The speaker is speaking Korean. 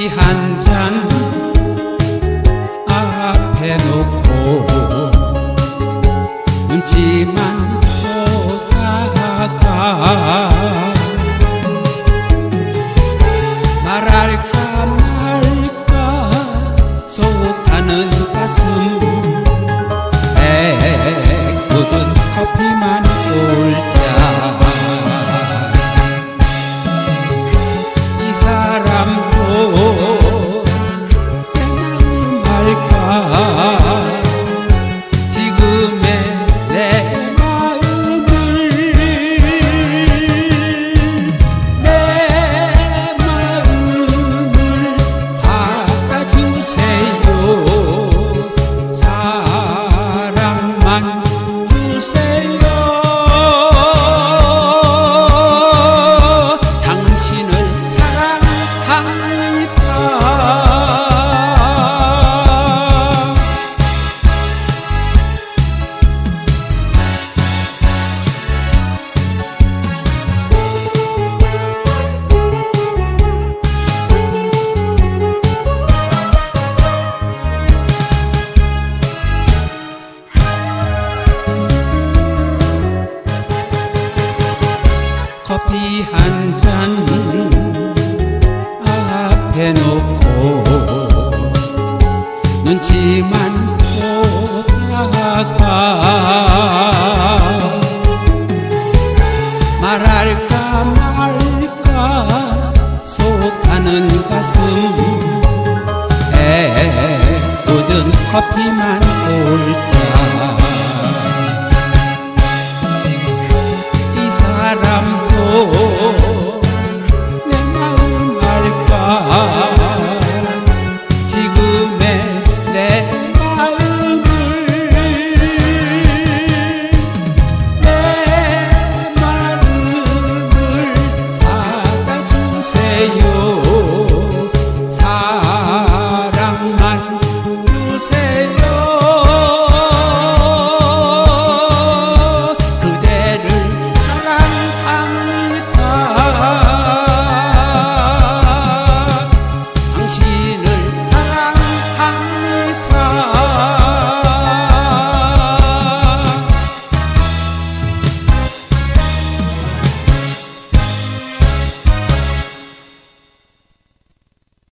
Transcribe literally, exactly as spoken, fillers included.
커피 한 잔 앞에 놓고 눈치만 보다가 말할까 말까 속 타는 가슴 묻은 커피만 꼴자 이 사람도 내 마음 알까 지금의 내 마음을 내 마음을 받아주세요 사랑만 주세요 당신을 사랑합니다 커피 한 잔 앞에 놓고 눈치만 보다가 말할까 말까 속 타는 가슴 에 묻은 커피만